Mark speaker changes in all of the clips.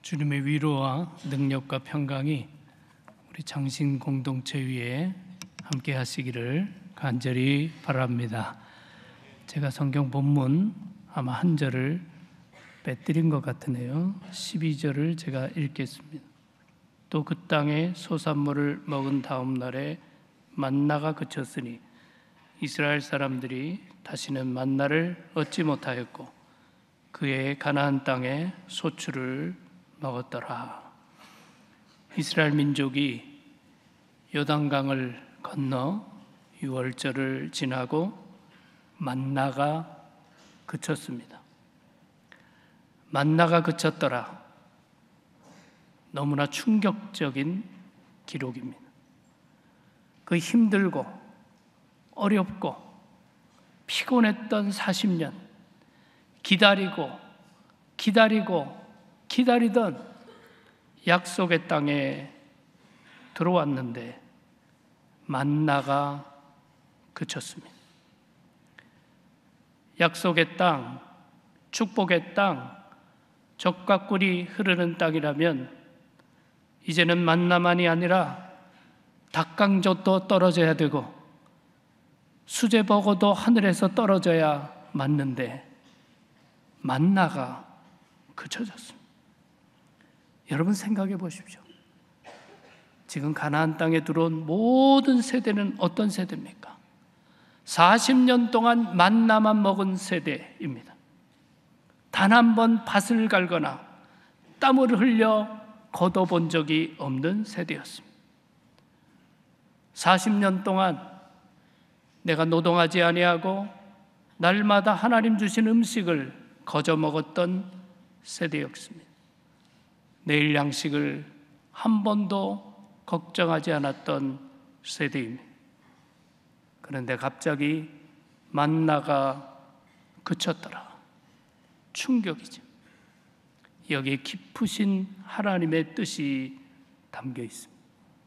Speaker 1: 주님의 위로와 능력과 평강이 우리 장신 공동체 위에 함께 하시기를 간절히 바랍니다. 제가 성경 본문 아마 한 절을 빼뜨린 것 같으네요. 12절을 제가 읽겠습니다. 또 그 땅에 소산물을 먹은 다음 날에 만나가 그쳤으니 이스라엘 사람들이 다시는 만나를 얻지 못하였고 그의 가나안 땅에 소출을 먹었더라. 이스라엘 민족이 요단강을 건너 유월절을 지나고 만나가 그쳤습니다. 만나가 그쳤더라. 너무나 충격적인 기록입니다. 그 힘들고 어렵고 피곤했던 40년 기다리던 약속의 땅에 들어왔는데 만나가 그쳤습니다. 약속의 땅, 축복의 땅, 젖과 꿀이 흐르는 땅이라면 이제는 만나만이 아니라 닭강정도 떨어져야 되고 수제버거도 하늘에서 떨어져야 맞는데 만나가 그쳐졌습니다. 여러분 생각해 보십시오. 지금 가나안 땅에 들어온 모든 세대는 어떤 세대입니까? 40년 동안 만나만 먹은 세대입니다. 단 한 번 밭을 갈거나 땀을 흘려 걷어본 적이 없는 세대였습니다. 40년 동안 내가 노동하지 아니하고 날마다 하나님 주신 음식을 거저 먹었던 세대였습니다. 내일 양식을 한 번도 걱정하지 않았던 세대입니다. 그런데 갑자기 만나가 그쳤더라. 충격이죠. 여기에 깊으신 하나님의 뜻이 담겨 있습니다.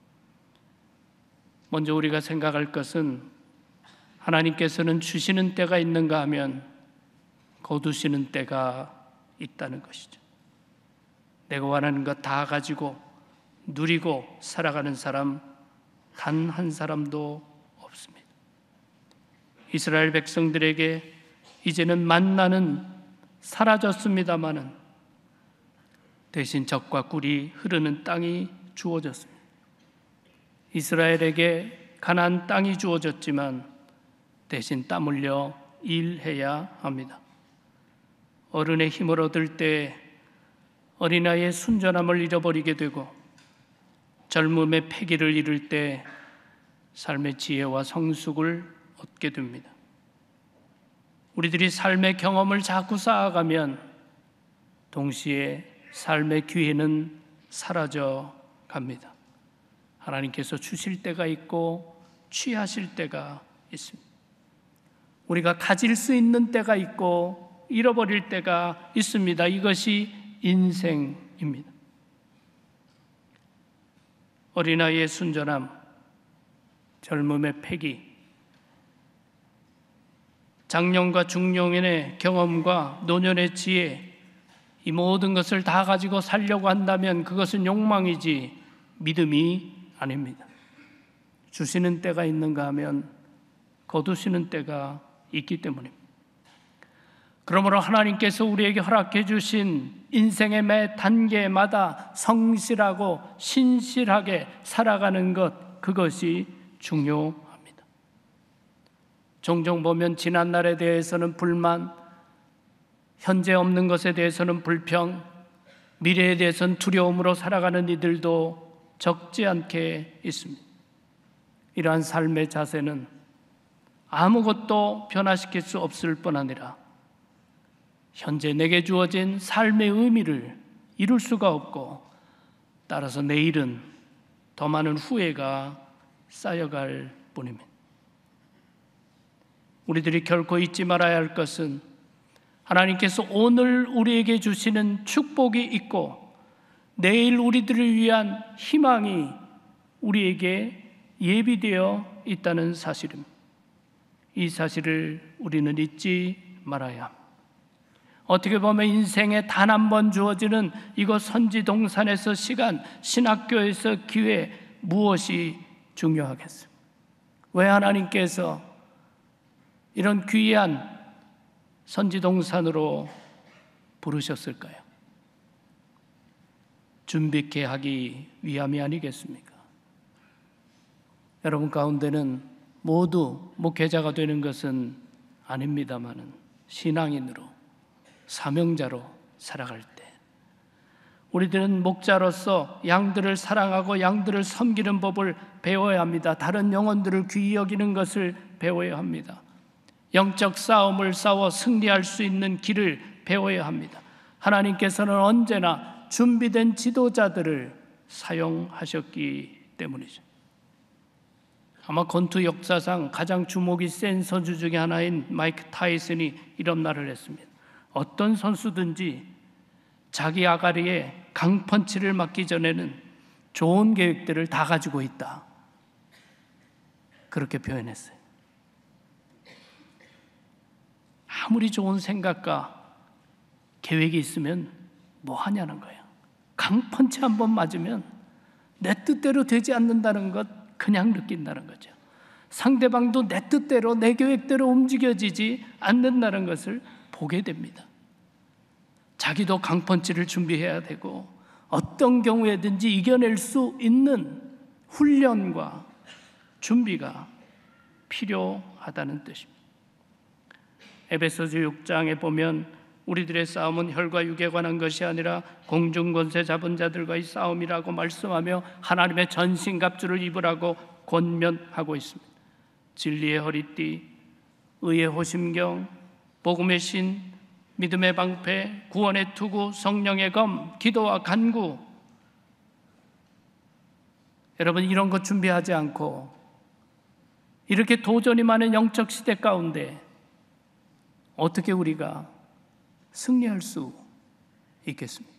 Speaker 1: 먼저 우리가 생각할 것은 하나님께서는 주시는 때가 있는가 하면 거두시는 때가 있다는 것이죠. 내가 원하는 것 다 가지고 누리고 살아가는 사람 단 한 사람도 없습니다. 이스라엘 백성들에게 이제는 만나는 사라졌습니다마는 대신 젖과 꿀이 흐르는 땅이 주어졌습니다. 이스라엘에게 가나안 땅이 주어졌지만 대신 땀 흘려 일해야 합니다. 어른의 힘을 얻을 때 어린아이의 순전함을 잃어버리게 되고 젊음의 패기를 잃을 때 삶의 지혜와 성숙을 얻게 됩니다. 우리들이 삶의 경험을 자꾸 쌓아가면 동시에 삶의 기회는 사라져 갑니다. 하나님께서 주실 때가 있고 취하실 때가 있습니다. 우리가 가질 수 있는 때가 있고 잃어버릴 때가 있습니다. 이것이 인생입니다. 어린아이의 순전함, 젊음의 패기, 장년과 중년의 경험과 노년의 지혜, 이 모든 것을 다 가지고 살려고 한다면 그것은 욕망이지 믿음이 아닙니다. 주시는 때가 있는가 하면 거두시는 때가 있기 때문입니다. 그러므로 하나님께서 우리에게 허락해 주신 인생의 매 단계마다 성실하고 신실하게 살아가는 것, 그것이 중요합니다. 종종 보면 지난 날에 대해서는 불만, 현재 없는 것에 대해서는 불평, 미래에 대해서는 두려움으로 살아가는 이들도 적지 않게 있습니다. 이러한 삶의 자세는 아무것도 변화시킬 수 없을 뿐 아니라 현재 내게 주어진 삶의 의미를 이룰 수가 없고 따라서 내일은 더 많은 후회가 쌓여갈 뿐입니다. 우리들이 결코 잊지 말아야 할 것은 하나님께서 오늘 우리에게 주시는 축복이 있고 내일 우리들을 위한 희망이 우리에게 예비되어 있다는 사실입니다. 이 사실을 우리는 잊지 말아야 합니다. 어떻게 보면 인생에 단 한 번 주어지는 이곳 선지동산에서 시간, 신학교에서 기회, 무엇이 중요하겠습니까? 왜 하나님께서 이런 귀한 선지동산으로 부르셨을까요? 준비케 하기 위함이 아니겠습니까? 여러분 가운데는 모두 목회자가 되는 것은 아닙니다마는 신앙인으로, 사명자로 살아갈 때 우리들은 목자로서 양들을 사랑하고 양들을 섬기는 법을 배워야 합니다. 다른 영혼들을 귀히 여기는 것을 배워야 합니다. 영적 싸움을 싸워 승리할 수 있는 길을 배워야 합니다. 하나님께서는 언제나 준비된 지도자들을 사용하셨기 때문이죠. 아마 권투 역사상 가장 주목이 센 선수 중에 하나인 마이크 타이슨이 이런 말을 했습니다. 어떤 선수든지 자기 아가리에 강펀치를 맞기 전에는 좋은 계획들을 다 가지고 있다. 그렇게 표현했어요. 아무리 좋은 생각과 계획이 있으면 뭐 하냐는 거예요. 강펀치 한 번 맞으면 내 뜻대로 되지 않는다는 것 그냥 느낀다는 거죠. 상대방도 내 뜻대로 내 계획대로 움직여지지 않는다는 것을 보게 됩니다. 자기도 강펀치를 준비해야 되고 어떤 경우에든지 이겨낼 수 있는 훈련과 준비가 필요하다는 뜻입니다. 에베소서 6장에 보면 우리들의 싸움은 혈과 육에 관한 것이 아니라 공중 권세 잡은 자들과의 싸움이라고 말씀하며 하나님의 전신갑주를 입으라고 권면하고 있습니다. 진리의 허리띠, 의의 호심경, 복음의 신, 믿음의 방패, 구원의 투구, 성령의 검, 기도와 간구. 여러분 이런 것 준비하지 않고 이렇게 도전이 많은 영적 시대 가운데 어떻게 우리가 승리할 수 있겠습니까?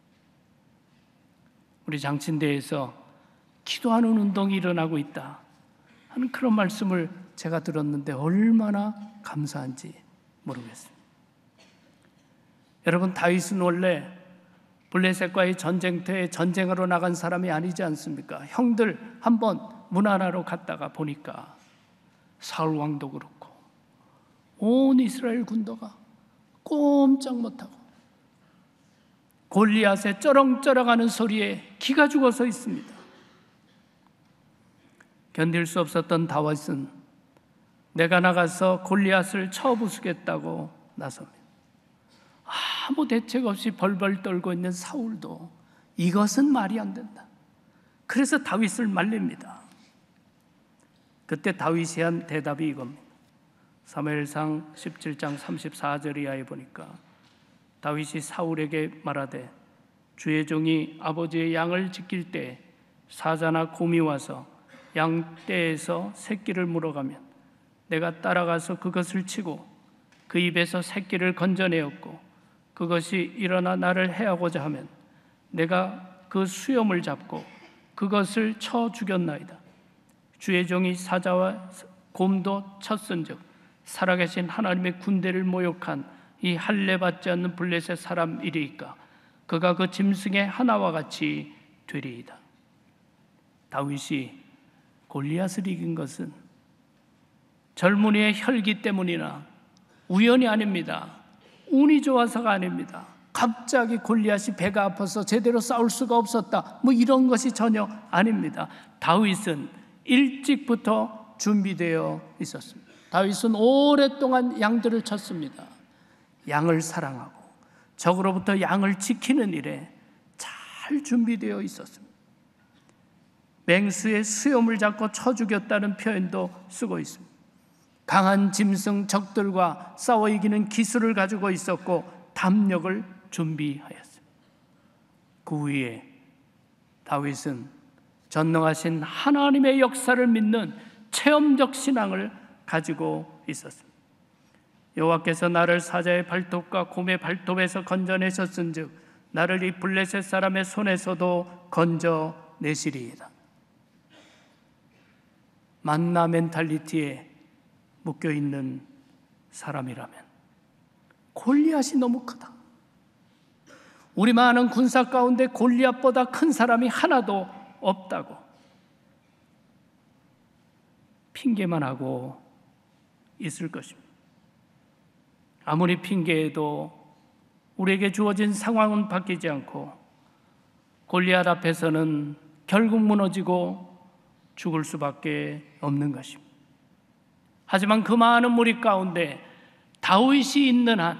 Speaker 1: 우리 장친대에서 기도하는 운동이 일어나고 있다 하는 그런 말씀을 제가 들었는데 얼마나 감사한지 모르겠습니다. 여러분 다윗은 원래 블레셋과의 전쟁터에 전쟁하러 나간 사람이 아니지 않습니까? 형들 한번 문하나로 갔다가 보니까 사울 왕도 그렇고 온 이스라엘 군도가 꼼짝 못하고 골리앗의 쩌렁쩌렁하는 소리에 기가 죽어서 있습니다. 견딜 수 없었던 다윗은 내가 나가서 골리앗을 쳐부수겠다고 나섭니다. 아무 대책 없이 벌벌 떨고 있는 사울도 이것은 말이 안 된다. 그래서 다윗을 말립니다. 그때 다윗이 한 대답이 이겁니다. 사무엘상 17장 34절 이하에 보니까 다윗이 사울에게 말하되 주의 종이 아버지의 양을 지킬 때 사자나 곰이 와서 양떼에서 새끼를 물어가면 내가 따라가서 그것을 치고 그 입에서 새끼를 건져내었고 그것이 일어나 나를 해하고자 하면 내가 그 수염을 잡고 그것을 쳐 죽였나이다. 주의 종이 사자와 곰도 쳤은즉 살아계신 하나님의 군대를 모욕한 이 할례 받지 않는 블레셋 사람이리이까 그가 그 짐승의 하나와 같이 되리이다. 다윗이 골리앗을 이긴 것은 젊은이의 혈기 때문이나 우연이 아닙니다. 운이 좋아서가 아닙니다. 갑자기 골리앗이 배가 아파서 제대로 싸울 수가 없었다, 뭐 이런 것이 전혀 아닙니다. 다윗은 일찍부터 준비되어 있었습니다. 다윗은 오랫동안 양들을 쳤습니다. 양을 사랑하고 적으로부터 양을 지키는 일에 잘 준비되어 있었습니다. 맹수의 수염을 잡고 쳐 죽였다는 표현도 쓰고 있습니다. 강한 짐승 적들과 싸워 이기는 기술을 가지고 있었고 담력을 준비하였습니다. 그 위에 다윗은 전능하신 하나님의 역사를 믿는 체험적 신앙을 가지고 있었습니다. 여호와께서 나를 사자의 발톱과 곰의 발톱에서 건져내셨은즉 나를 이 블레셋 사람의 손에서도 건져내시리이다. 만나 멘탈리티에 묶여있는 사람이라면 골리앗이 너무 크다. 우리 많은 군사 가운데 골리앗보다 큰 사람이 하나도 없다고 핑계만 하고 있을 것입니다. 아무리 핑계해도 우리에게 주어진 상황은 바뀌지 않고 골리앗 앞에서는 결국 무너지고 죽을 수밖에 없는 것입니다. 하지만 그 많은 무리 가운데 다윗이 있는 한,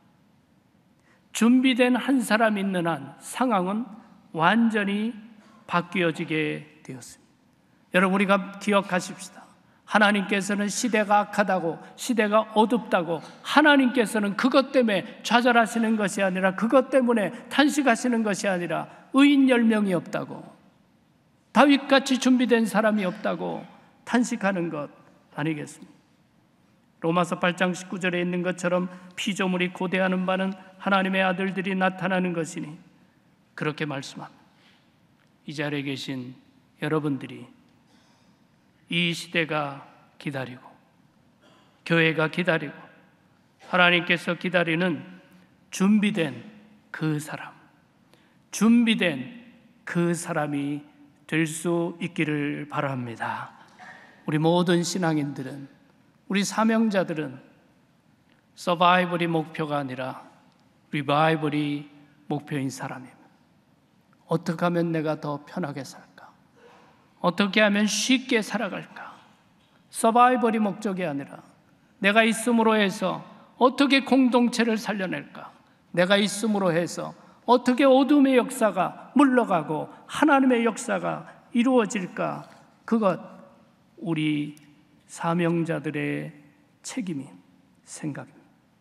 Speaker 1: 준비된 한 사람 있는 한 상황은 완전히 바뀌어지게 되었습니다. 여러분, 우리가 기억하십시다. 하나님께서는 시대가 악하다고, 시대가 어둡다고, 하나님께서는 그것 때문에 좌절하시는 것이 아니라, 그것 때문에 탄식하시는 것이 아니라 의인 10명이 없다고, 다윗같이 준비된 사람이 없다고 탄식하는 것 아니겠습니까? 로마서 8장 19절에 있는 것처럼 피조물이 고대하는 바는 하나님의 아들들이 나타나는 것이니 그렇게 말씀합니다. 이 자리에 계신 여러분들이 이 시대가 기다리고, 교회가 기다리고, 하나님께서 기다리는 준비된 그 사람, 준비된 그 사람이 될 수 있기를 바랍니다. 우리 모든 신앙인들은, 우리 사명자들은 서바이벌이 목표가 아니라 리바이벌이 목표인 사람입니다. 어떻게 하면 내가 더 편하게 살까? 어떻게 하면 쉽게 살아갈까? 서바이벌이 목적이 아니라 내가 있음으로 해서 어떻게 공동체를 살려낼까? 내가 있음으로 해서 어떻게 어둠의 역사가 물러가고 하나님의 역사가 이루어질까? 그것 우리 사명자들의 책임이 생각입니다.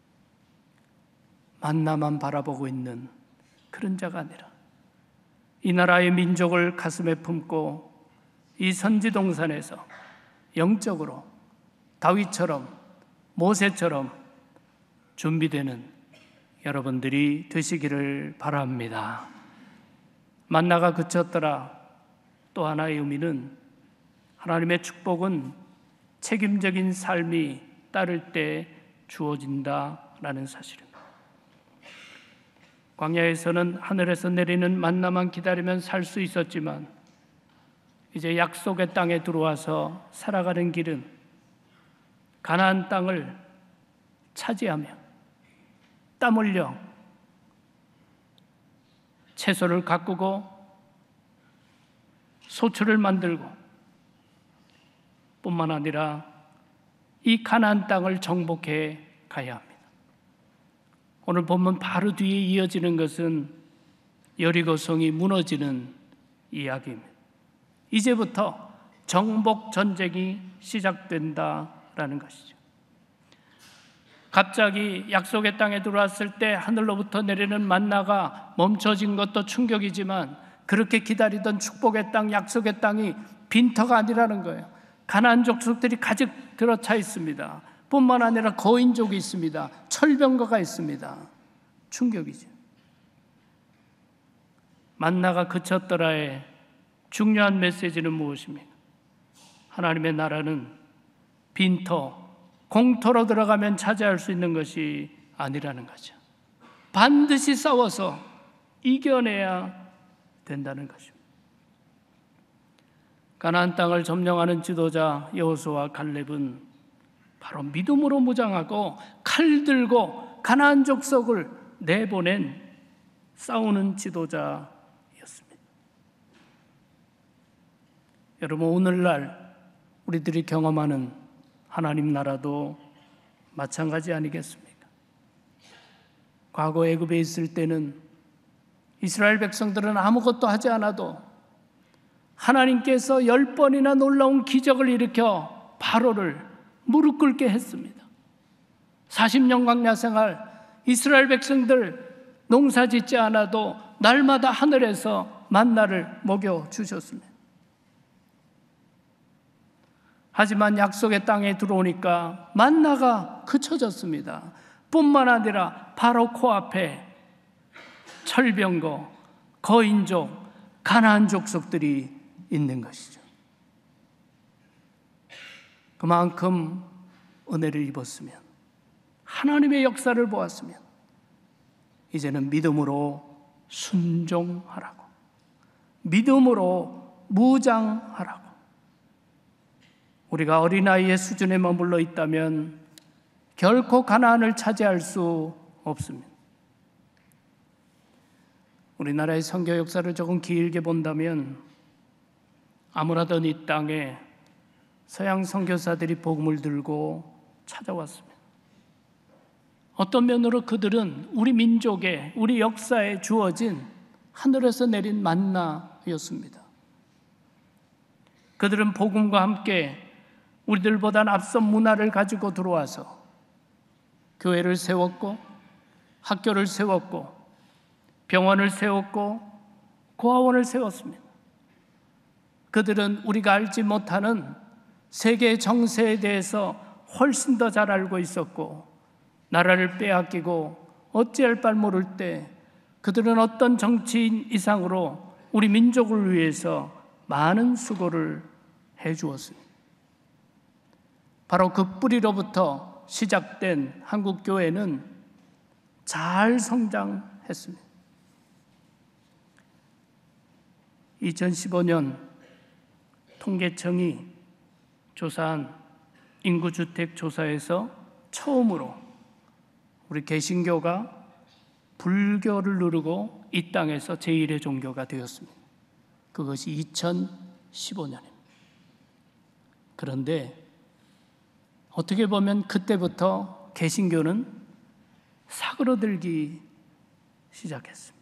Speaker 1: 만나만 바라보고 있는 그런 자가 아니라 이 나라의 민족을 가슴에 품고 이 선지동산에서 영적으로 다윗처럼 모세처럼 준비되는 여러분들이 되시기를 바랍니다. 만나가 그쳤더라. 또 하나의 의미는 하나님의 축복은 책임적인 삶이 따를 때 주어진다라는 사실입니다. 광야에서는 하늘에서 내리는 만나만 기다리면 살 수 있었지만 이제 약속의 땅에 들어와서 살아가는 길은 가나안 땅을 차지하며 땀 흘려 채소를 가꾸고 소출을 만들고 뿐만 아니라 이 가나안 땅을 정복해 가야 합니다. 오늘 본문 바로 뒤에 이어지는 것은 여리고성이 무너지는 이야기입니다. 이제부터 정복 전쟁이 시작된다라는 것이죠. 갑자기 약속의 땅에 들어왔을 때 하늘로부터 내리는 만나가 멈춰진 것도 충격이지만 그렇게 기다리던 축복의 땅, 약속의 땅이 빈터가 아니라는 거예요. 가나안 족속들이 가득 들어차 있습니다. 뿐만 아니라 거인족이 있습니다. 철병거가 있습니다. 충격이죠. 만나가 그쳤더라의 중요한 메시지는 무엇입니까? 하나님의 나라는 빈터, 공터로 들어가면 차지할 수 있는 것이 아니라는 거죠. 반드시 싸워서 이겨내야 된다는 것입니다. 가나안 땅을 점령하는 지도자 여호수아와 갈렙은 바로 믿음으로 무장하고 칼 들고 가나안 족속을 내보낸 싸우는 지도자였습니다. 여러분, 오늘날 우리들이 경험하는 하나님 나라도 마찬가지 아니겠습니까? 과거 애굽에 있을 때는 이스라엘 백성들은 아무것도 하지 않아도 하나님께서 10번이나 놀라운 기적을 일으켜 바로를 무릎 꿇게 했습니다. 40년 광야 생활 이스라엘 백성들 농사 짓지 않아도 날마다 하늘에서 만나를 먹여 주셨습니다. 하지만 약속의 땅에 들어오니까 만나가 그쳐졌습니다. 뿐만 아니라 바로 코앞에 철병거, 거인족, 가나안 족속들이 있는 것이죠. 그만큼 은혜를 입었으면 하나님의 역사를 보았으면 이제는 믿음으로 순종하라고, 믿음으로 무장하라고. 우리가 어린아이의 수준에 머물러 있다면 결코 가나안을 차지할 수 없습니다. 우리나라의 선교 역사를 조금 길게 본다면 아무라던 이 땅에 서양 선교사들이 복음을 들고 찾아왔습니다. 어떤 면으로 그들은 우리 민족의, 우리 역사에 주어진 하늘에서 내린 만나였습니다. 그들은 복음과 함께 우리들보다 앞선 문화를 가지고 들어와서 교회를 세웠고, 학교를 세웠고, 병원을 세웠고, 고아원을 세웠습니다. 그들은 우리가 알지 못하는 세계의 정세에 대해서 훨씬 더 잘 알고 있었고, 나라를 빼앗기고 어찌할 바를 모를 때 그들은 어떤 정치인 이상으로 우리 민족을 위해서 많은 수고를 해주었습니다. 바로 그 뿌리로부터 시작된 한국교회는 잘 성장했습니다. 2015년 통계청이 조사한 인구주택 조사에서 처음으로 우리 개신교가 불교를 누르고 이 땅에서 제1의 종교가 되었습니다. 그것이 2015년입니다. 그런데 어떻게 보면 그때부터 개신교는 사그러들기 시작했습니다.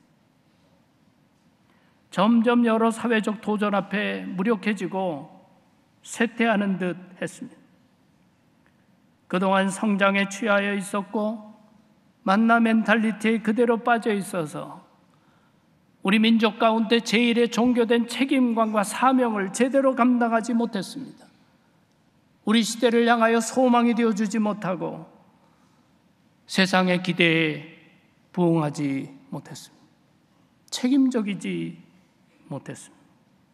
Speaker 1: 점점 여러 사회적 도전 앞에 무력해지고 쇠퇴하는 듯 했습니다. 그동안 성장에 취하여 있었고 만나 멘탈리티에 그대로 빠져 있어서 우리 민족 가운데 제1의 종교된 책임감과 사명을 제대로 감당하지 못했습니다. 우리 시대를 향하여 소망이 되어주지 못하고 세상의 기대에 부응하지 못했습니다. 책임적이지 못했습니다.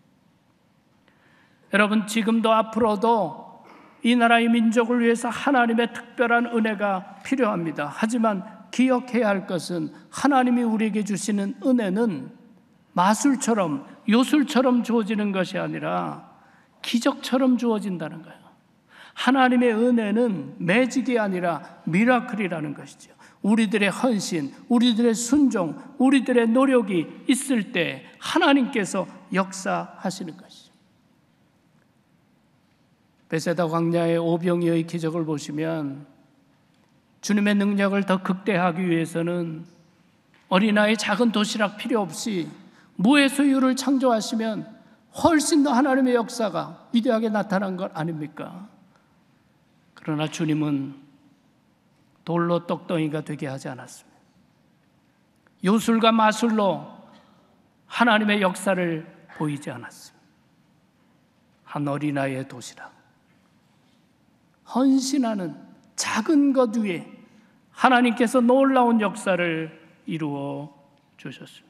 Speaker 1: 여러분, 지금도 앞으로도 이 나라의 민족을 위해서 하나님의 특별한 은혜가 필요합니다. 하지만 기억해야 할 것은 하나님이 우리에게 주시는 은혜는 마술처럼, 요술처럼 주어지는 것이 아니라 기적처럼 주어진다는 거예요. 하나님의 은혜는 매직이 아니라 미라클이라는 것이죠. 우리들의 헌신, 우리들의 순종, 우리들의 노력이 있을 때 하나님께서 역사하시는 것이죠. 베세다 광야의 오병이어의 기적을 보시면 주님의 능력을 더 극대화하기 위해서는 어린아이 작은 도시락 필요 없이 무에서 유를 창조하시면 훨씬 더 하나님의 역사가 위대하게 나타난 것 아닙니까? 그러나 주님은 돌로 떡덩이가 되게 하지 않았습니다. 요술과 마술로 하나님의 역사를 보이지 않았습니다. 한 어린아이의 도시락, 헌신하는 작은 것 위에 하나님께서 놀라운 역사를 이루어 주셨습니다.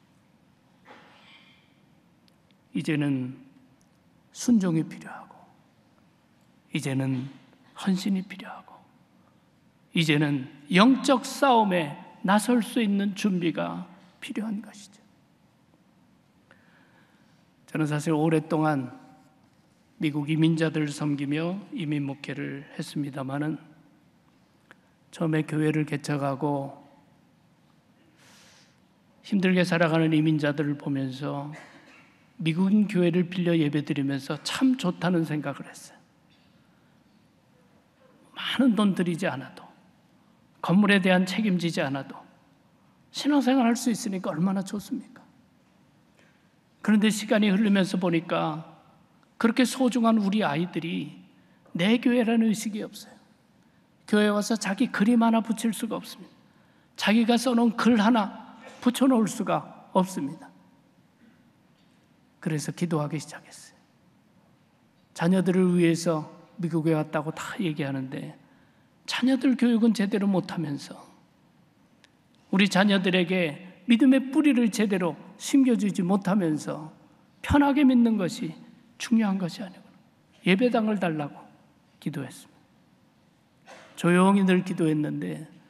Speaker 1: 이제는 순종이 필요하고, 이제는 헌신이 필요하고, 이제는 영적 싸움에 나설 수 있는 준비가 필요한 것이죠. 저는 사실 오랫동안 미국 이민자들을 섬기며 이민 목회를 했습니다마는 처음에 교회를 개척하고 힘들게 살아가는 이민자들을 보면서 미국인 교회를 빌려 예배드리면서 참 좋다는 생각을 했어요. 많은 돈 들이지 않아도, 건물에 대한 책임지지 않아도 신앙생활 할 수 있으니까 얼마나 좋습니까? 그런데 시간이 흐르면서 보니까 그렇게 소중한 우리 아이들이 내 교회라는 의식이 없어요. 교회 와서 자기 그림 하나 붙일 수가 없습니다. 자기가 써놓은 글 하나 붙여놓을 수가 없습니다. 그래서 기도하기 시작했어요. 자녀들을 위해서 미국에 왔다고 다 얘기하는데 자녀들 교육은 제대로 못하면서 우리 자녀들에게 믿음의 뿌리를 제대로 심겨주지 못하면서 편하게 믿는 것이 중요한 것이 아니고 예배당을 달라고 기도했습니다. 조용히 늘 기도했는데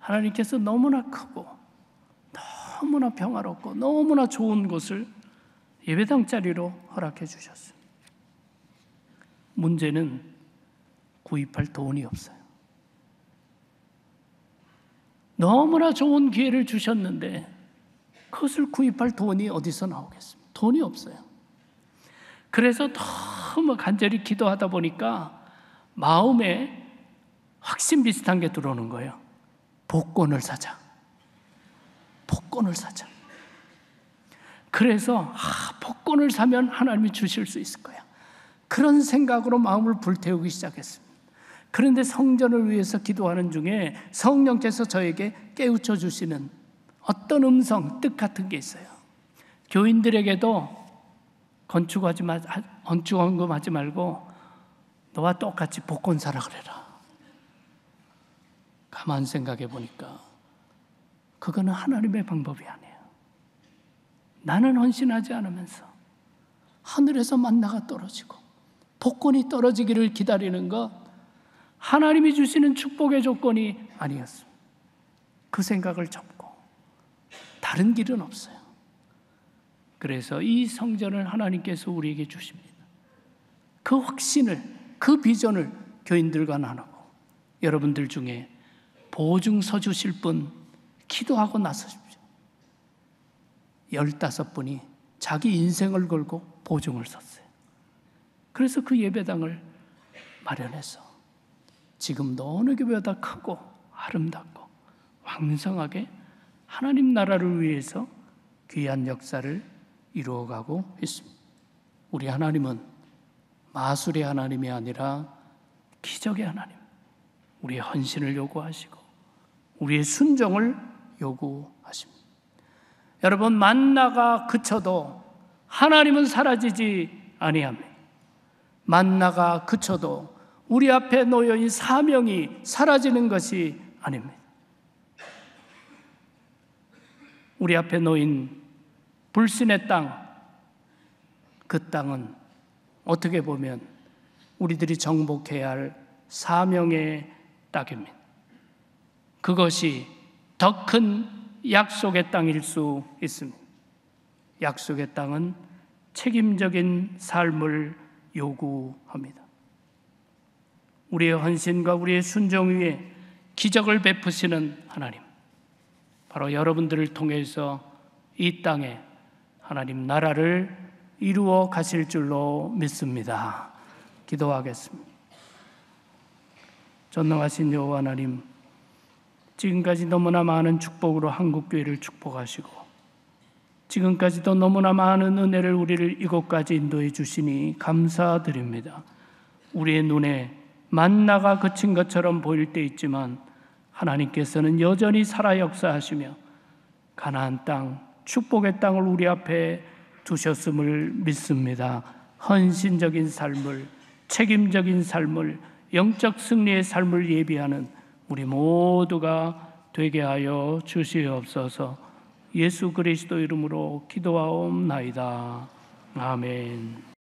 Speaker 1: 하나님께서 너무나 크고 너무나 평화롭고 너무나 좋은 곳을 예배당 자리로 허락해 주셨어요. 문제는 구입할 돈이 없어요. 너무나 좋은 기회를 주셨는데 그것을 구입할 돈이 어디서 나오겠습니까? 돈이 없어요. 그래서 너무 간절히 기도하다 보니까 마음에 확신 비슷한 게 들어오는 거예요. 복권을 사자. 복권을 사자. 그래서 복권을 사면 하나님이 주실 수 있을 거야. 그런 생각으로 마음을 불태우기 시작했습니다. 그런데 성전을 위해서 기도하는 중에 성령께서 저에게 깨우쳐 주시는 어떤 음성, 뜻 같은 게 있어요. 교인들에게도 건축원금하지 말고 너와 똑같이 복권 사라 그래라. 가만 생각해 보니까 그거는 하나님의 방법이 아니에요. 나는 헌신하지 않으면서 하늘에서 만나가 떨어지고 복권이 떨어지기를 기다리는 것, 하나님이 주시는 축복의 조건이 아니었습니다. 그 생각을 접고 다른 길은 없어요. 그래서 이 성전을 하나님께서 우리에게 주십니다. 그 확신을, 그 비전을 교인들과 나누고, 여러분들 중에 보증 서주실 분 기도하고 나서십시오. 15분이 자기 인생을 걸고 보증을 섰어요. 그래서 그 예배당을 마련해서 지금도 어느 교회보다 크고 아름답고 왕성하게 하나님 나라를 위해서 귀한 역사를 이루어가고 있습니다. 우리 하나님은 마술의 하나님이 아니라 기적의 하나님, 우리의 헌신을 요구하시고 우리의 순종을 요구하십니다. 여러분, 만나가 그쳐도 하나님은 사라지지 아니합니다. 만나가 그쳐도 우리 앞에 놓여있는 사명이 사라지는 것이 아닙니다. 우리 앞에 놓인 불신의 땅, 그 땅은 어떻게 보면 우리들이 정복해야 할 사명의 땅입니다. 그것이 더 큰 약속의 땅일 수 있습니다. 약속의 땅은 책임적인 삶을 요구합니다. 우리의 헌신과 우리의 순종 위에 기적을 베푸시는 하나님, 바로 여러분들을 통해서 이 땅에 하나님 나라를 이루어 가실 줄로 믿습니다. 기도하겠습니다. 전능하신 여호와 하나님, 지금까지 너무나 많은 축복으로 한국교회를 축복하시고 지금까지도 너무나 많은 은혜를 우리를 이곳까지 인도해 주시니 감사드립니다. 우리의 눈에 만나가 그친 것처럼 보일 때 있지만 하나님께서는 여전히 살아 역사하시며 가나안 땅, 축복의 땅을 우리 앞에 두셨음을 믿습니다. 헌신적인 삶을, 책임적인 삶을, 영적 승리의 삶을 예비하는 우리 모두가 되게 하여 주시옵소서. 예수 그리스도 이름으로 기도하옵나이다. 아멘.